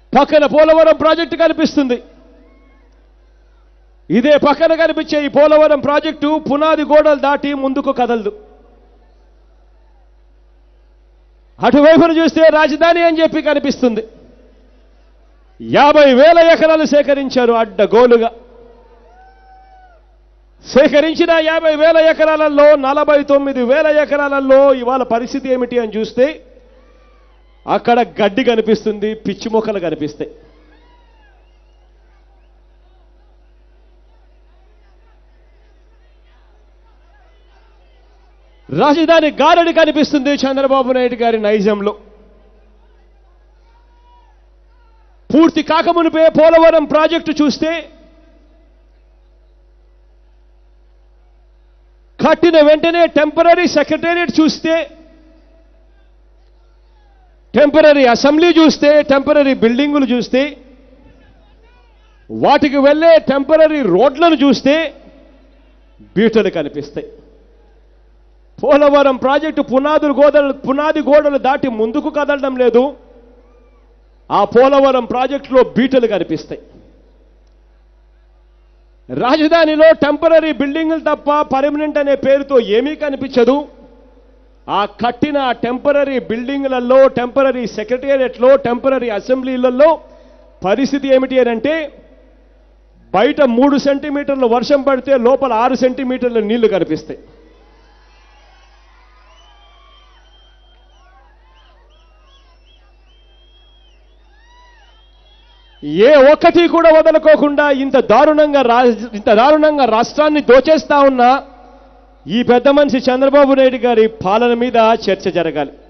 పక్కన పోలవరం ప్రాజెక్టు కనిపిస్తుంది. ఇదే పక్కన కనిపించే ఈ పోలవరం ప్రాజెక్టు పునాది గోడలు దాటి ముందుకు కదలదు. అటువైపును చూస్తే రాజధాని అని చెప్పి కనిపిస్తుంది. 50,000 ఎకరాలు సేకరించారు అడ్డగోలుగా. సేకరించిన 50,000 ఎకరాలలో 49,000 ఎకరాలలో ఇవాళ పరిస్థితి ఏమిటి అని చూస్తే అక్కడ గడ్డి కనిపిస్తుంది, పిచ్చి మొక్కలు కనిపిస్తాయి. రాజధాని గారడి కనిపిస్తుంది చంద్రబాబు నాయుడు గారి నైజంలో. పూర్తి కాకమునిపే పోలవరం ప్రాజెక్టు చూస్తే కట్టిన వెంటనే టెంపరరీ సెక్రటేరియట్ చూస్తే, టెంపరరీ అసెంబ్లీ చూస్తే, టెంపరరీ బిల్డింగులు చూస్తే, వాటికి వెళ్ళే టెంపరరీ రోడ్లను చూస్తే బీటలు కనిపిస్తాయి. పోలవరం ప్రాజెక్టు పునాది గోడలు దాటి ముందుకు కదలడం లేదు. ఆ పోలవరం ప్రాజెక్టులో బీటలు కనిపిస్తాయి. రాజధానిలో టెంపరరీ బిల్డింగులు తప్ప పర్మనెంట్ అనే పేరుతో ఏమీ కనిపించదు. ఆ కట్టిన టెంపరరీ బిల్డింగులలో, టెంపరరీ సెక్రటేరియట్లో, టెంపరరీ అసెంబ్లీలలో పరిస్థితి ఏమిటి అంటే బయట 3 సెంటీమీటర్లు వర్షం పడితే లోపల 6 సెంటీమీటర్ల నీళ్లు కనిపిస్తాయి. ఏ ఒక్కటి కూడా వదలుకోకుండా ఇంత దారుణంగా రాష్ట్రాన్ని దోచేస్తా ఉన్న ఈ పెద్ద మనిషి చంద్రబాబు నాయుడు గారి పాలన మీద చర్చ జరగాలి.